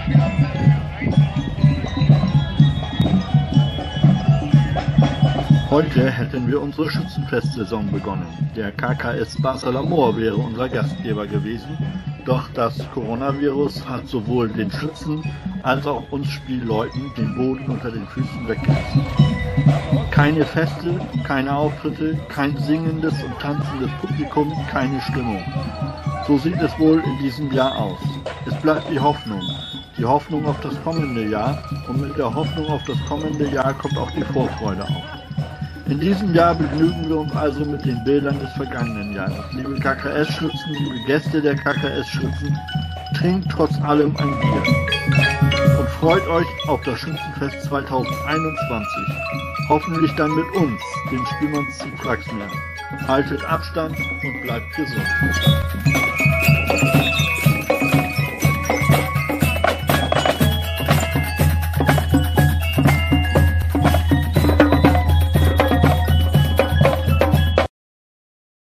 Heute hätten wir unsere Schützenfestsaison begonnen. Der KKS Barsalamor wäre unser Gastgeber gewesen, doch das Coronavirus hat sowohl den Schützen als auch uns Spielleuten den Boden unter den Füßen weggerissen. Keine Feste, keine Auftritte, kein singendes und tanzendes Publikum, keine Stimmung. So sieht es wohl in diesem Jahr aus. Es bleibt die Hoffnung auf das kommende Jahr, und mit der Hoffnung auf das kommende Jahr kommt auch die Vorfreude auf. In diesem Jahr begnügen wir uns also mit den Bildern des vergangenen Jahres. Liebe KKS-Schützen, liebe Gäste der KKS-Schützen, trinkt trotz allem ein Bier und freut euch auf das Schützenfest 2021. Hoffentlich dann mit uns, den Spielmanns zu Praxmeer. Haltet Abstand und bleibt gesund.